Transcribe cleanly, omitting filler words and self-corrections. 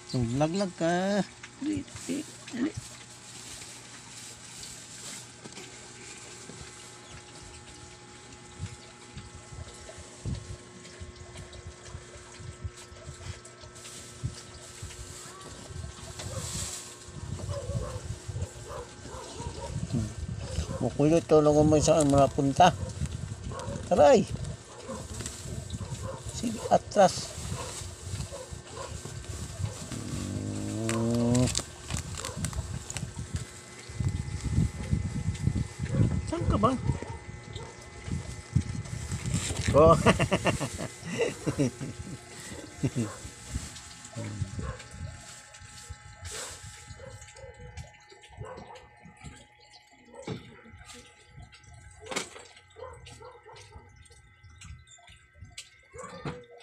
Laglag ka. Dali, dali, dali. Mukulot tulungan mo saan mga punta. Taray. Sige, atras. Saan ka ba? Oh.